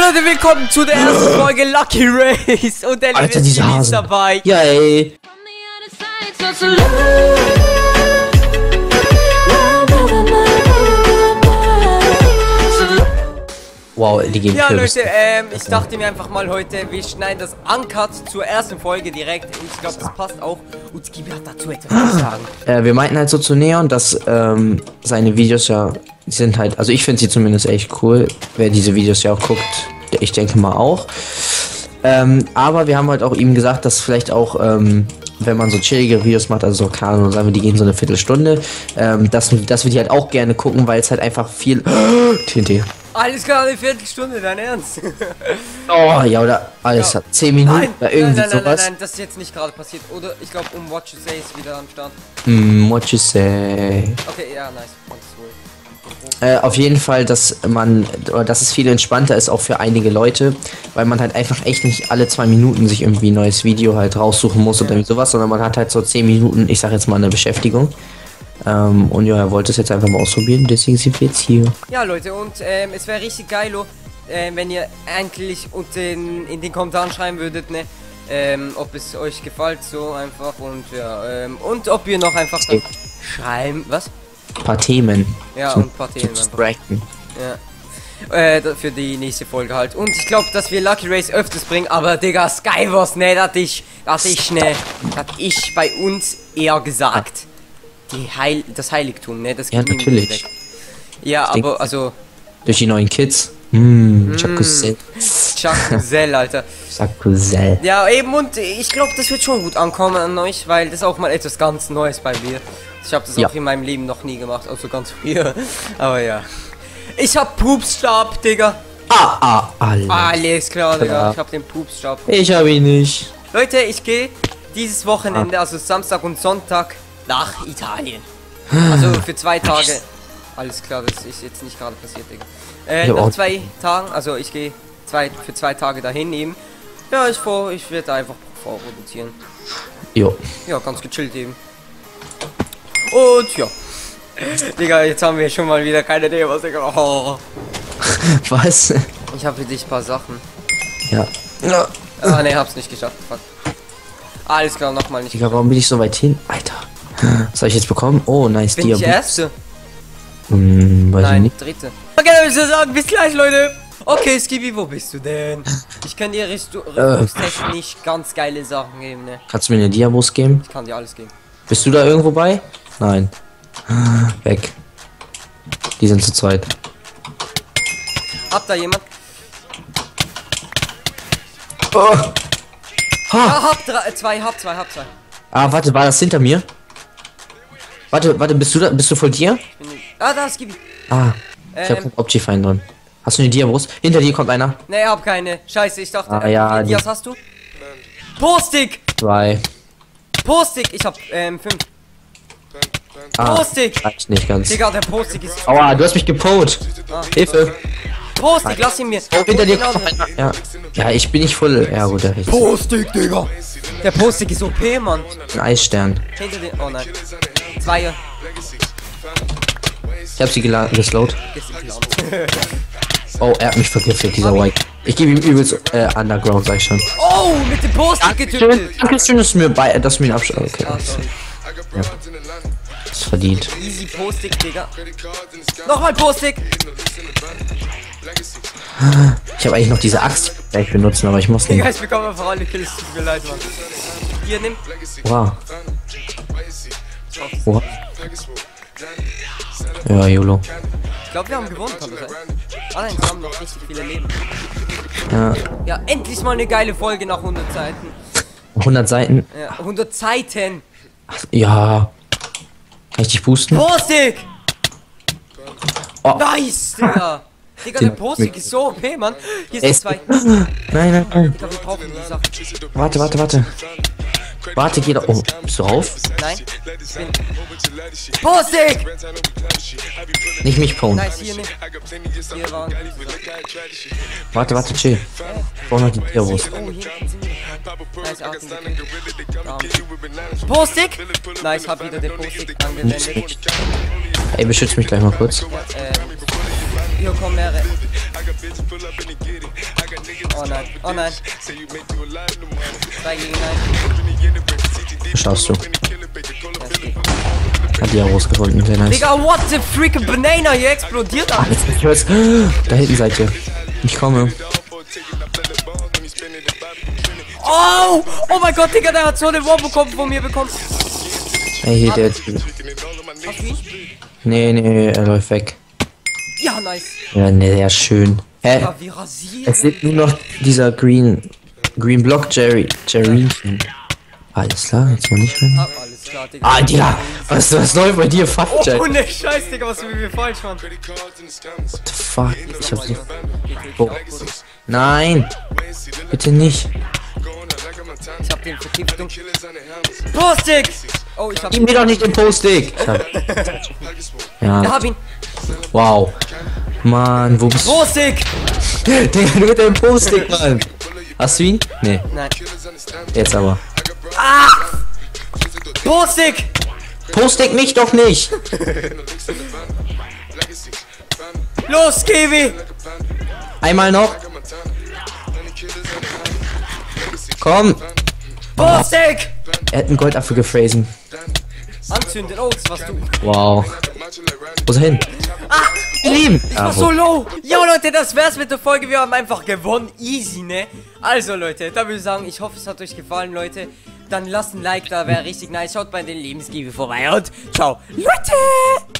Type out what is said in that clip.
Leute, willkommen zu der ersten Folge Lucky Race. Und der Alter, diese ist Hasen dabei. Ja, ey. Wow, die gehen Ja, Kürbis. Leute, ich dachte mir einfach mal heute, wir schneiden das Uncut zur ersten Folge direkt. Und ich glaube, das passt auch. Und Skibi hat dazu etwas zu sagen. Wir meinten halt so zu Neon, dass seine Videos ja sind halt, also ich finde sie zumindest echt cool. Wer diese Videos ja auch guckt, ich denke mal auch. Aber wir haben halt auch ihm gesagt, dass vielleicht auch, wenn man so chillige Videos macht, also so, keine Ahnung, sagen wir, die gehen so eine Viertelstunde, dass wir die halt auch gerne gucken, weil es halt einfach viel TNT. Alles klar, eine Viertelstunde, dein Ernst? Oh, ja, oder alles hat 10 Minuten Nein, oder irgendwie sowas. nein, das ist jetzt nicht gerade passiert. Oder ich glaube, What You Say ist wieder am Start. What you say? Okay, ja, nice. Auf jeden Fall, dass es viel entspannter ist, auch für einige Leute, weil man halt einfach echt nicht alle 2 Minuten sich irgendwie ein neues Video halt raussuchen muss oder irgendwie sowas, sondern man hat halt so 10 Minuten, ich sag jetzt mal, eine Beschäftigung. Und ja, er wollte es jetzt einfach mal ausprobieren, deswegen sind wir jetzt hier. Ja, Leute, und es wäre richtig geil, wenn ihr eigentlich in den Kommentaren schreiben würdet, ne, ob es euch gefällt, so einfach, und ja, und ob ihr noch einfach schreiben, was? Ein paar Themen. Ja, und ein paar Themen. Ja. Für die nächste Folge halt. Und ich glaube, dass wir Lucky Race öfters bringen, aber Digga, Skywars, ne, das ich bei uns eher gesagt. Das Heiligtum, ne, das ja, natürlich. Ja, aber, also... Durch die neuen Kids. Jacuzzel. Jacuzzel, Alter. Jacuzzel. Ja, eben, und ich glaube, das wird schon gut ankommen an euch, weil das ist auch mal etwas ganz Neues bei mir. Ich habe das auch in meinem Leben noch nie gemacht, also ganz früher. Aber ja. Ich hab Pupsstab, Digga. Alles klar, Digga. Ja. Ich hab den Pupsstab. Ich hab ihn nicht. Leute, ich gehe dieses Wochenende, also Samstag und Sonntag, nach Italien. Also für 2 Tage. Alles klar, das ist jetzt nicht gerade passiert, Digga. Nach 2 Tagen, also ich gehe für 2 Tage dahin eben. Ja, ich werde einfach vorproduzieren. Jo. Ja, ganz gechillt eben. Und ja. Digga, jetzt haben wir schon mal wieder keine Idee, was ich... Oh. Was? Ich habe für dich ein paar Sachen. Ja. Ah, ne, hab's nicht geschafft. Fuck. Alles klar, nochmal nicht. Digga, warum bin ich so weit hin? Alter. Was habe ich jetzt bekommen? Oh, nice. Bin ich Erste? Weiß Nein, ich nicht. Dritte. Okay, dann würde ich sagen, bis gleich, Leute. Okay, Skibi, wo bist du denn? Ich kann dir rüstungstechnisch ganz geile Sachen geben, ne? Kannst du mir eine Diabos geben? Ich kann dir alles geben. Bist du da irgendwo bei? Nein. Weg. Die sind zu zweit. Habt da jemand? Oh. Ja, hab zwei. Ah, warte, war das hinter mir? Warte, bist du da? Bist du vor dir? Da ist Skibi. Ah, ich hab einen Optifine drin. Hast du eine Diabos? Hinter dir kommt einer. Ne, hab keine. Scheiße, ich dachte, ja, Dias hast du? Postig! 2. Postig! Ich hab 5. Postig! Reicht nicht ganz. Digga, der Postig ist... Aua, du hast mich gepolt. Hilfe. Postig, lass ihn mir. Oh, hinter dir kommt einer. Ja. Ja, ich bin nicht voll. Ja, gut, der rechts. Postig, Digga! Der Postig ist OP, Mann. Ein Eisstern. Hinter den... Oh nein. 2. Ich hab sie geslowt. Oh, er hat mich vergiftet, dieser White. Ich gebe ihm übelst Underground, sag ich schon. Oh, mit dem Postig getötet. Dankeschön, dass du mir einen Abschluss. Okay. Ja. Das ist verdient. Easy Postig, Digga. Nochmal Postig. Ich habe eigentlich noch diese Axt gleich benutzen, aber ich muss nicht. Digga, ich bekomme einfach alle Kills. Tut mir leid, Mann. Hier, nimm. Wow. Wow. Ja, YOLO. Ich glaube, wir haben gewonnen, kann das sein? Nein, wir haben noch richtig viele Leben. Ja. Ja, endlich mal eine geile Folge nach 100 Seiten. 100 Seiten? Ja, 100 Seiten. Ach, ja. Kann ich dich boosten? Postig! Oh. Nice, Digga. Digga, der Postig ist so OP, Mann. Hier sind 2. Nein. Digga, wir brauchen die Sachen. Warte. Warte, geh da. Oh, bist du rauf? Nein. Postig! Nicht mich ponen. Nice, hier nicht. Hier waren. Warte, chill. Ich brauch noch die Diabos. Oh, hinten sind wir. Nice, Atem. Postig! Nice, hab wieder den Postig angewendet. Ey, beschütz mich gleich mal kurz. Hier kommen mehrere. Oh nein, oh nein. 2 gegen 1. Schaffst du. Ja, es geht. Hat die ja rausgefunden, sehr nice. Digga, what the freaking banana? Hier explodiert alles. Ich hör's. Da hinten seid ihr. Ich komme. Oh! Oh mein Gott, Digga, der hat so eine Wombo-Kombo von mir bekommen. Ey, hier der. Hast du ihn? Nee, er läuft weg. Ja, nice. Ja, nee, der ist schön. Ja, wie rasiert. Es sind nur noch dieser Green Block Jerry. Alles klar, jetzt mal nicht rein. Alles klar, Digga. Ah, Digga, was läuft bei dir? Fuck, Jack. Oh, ne Scheiß, Digga, was wir mir falsch machen. What the fuck? Ich hab's nicht. Oh. Nein! Bitte nicht. Ich hab den Vergiftung. Postig! Oh, ich hab Gib mir doch nicht den Post-Dick! Ja, Ja, hab ihn. wow. Mann, wo bist du? Postig! Digga, du mit deinem Post-Dick, Mann! Hast du ihn? Nee, Nein. jetzt aber. Postig! Post-Dick mich doch nicht! Los, Kiwi! Einmal noch. Komm! Postig! Er hat einen Goldapfel gefräsen. Anzünden, oh, das warst du. Wow. Wo ist er hin? Lieben! Ich war so low. Jo, Leute, das wär's mit der Folge. Wir haben einfach gewonnen. Easy, ne? Also, Leute, da würde ich sagen, ich hoffe, es hat euch gefallen, Leute. Dann lasst ein Like da, wäre richtig nice. Schaut bei den Lebensgiebe vorbei und ciao. Leute!